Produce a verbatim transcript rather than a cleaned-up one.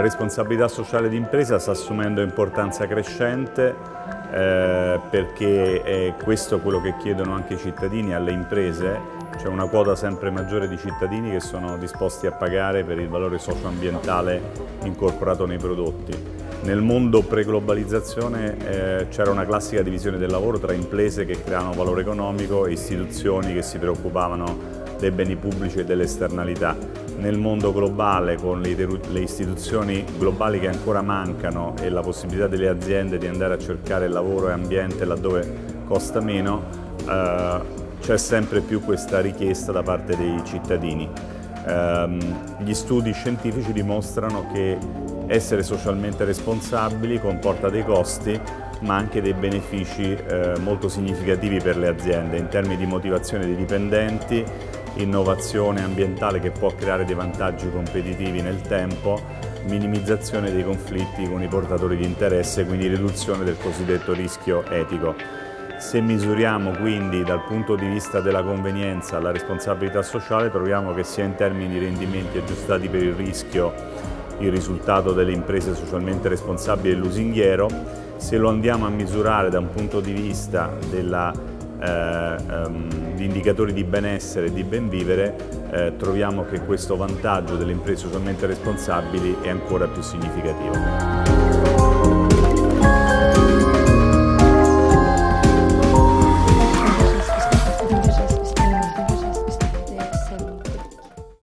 responsabilità sociale d'impresa sta assumendo importanza crescente eh, perché è questo quello che chiedono anche i cittadini alle imprese. C'è una quota sempre maggiore di cittadini che sono disposti a pagare per il valore socio-ambientale incorporato nei prodotti. Nel mondo pre-globalizzazione eh, c'era una classica divisione del lavoro tra imprese che creavano valore economico e istituzioni che si preoccupavano dei beni pubblici e delle esternalità. Nel mondo globale, con le, le istituzioni globali che ancora mancano e la possibilità delle aziende di andare a cercare lavoro e ambiente laddove costa meno, eh, c'è sempre più questa richiesta da parte dei cittadini. Eh, gli studi scientifici dimostrano che essere socialmente responsabili comporta dei costi, ma anche dei benefici eh, molto significativi per le aziende in termini di motivazione dei dipendenti, innovazione ambientale che può creare dei vantaggi competitivi nel tempo, minimizzazione dei conflitti con i portatori di interesse, quindi riduzione del cosiddetto rischio etico. Se misuriamo quindi dal punto di vista della convenienza la responsabilità sociale, troviamo che sia in termini di rendimenti aggiustati per il rischio il risultato delle imprese socialmente responsabili è lusinghiero. Se lo andiamo a misurare da un punto di vista della, eh, um, di indicatori di benessere e di benvivere, eh, troviamo che questo vantaggio delle imprese socialmente responsabili è ancora più significativo.